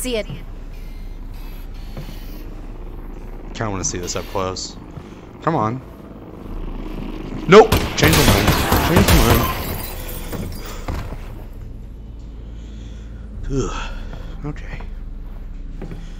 see it. Kinda wanna see this up close. Come on. Nope! Change my mind. Change my mind. Ugh. Okay.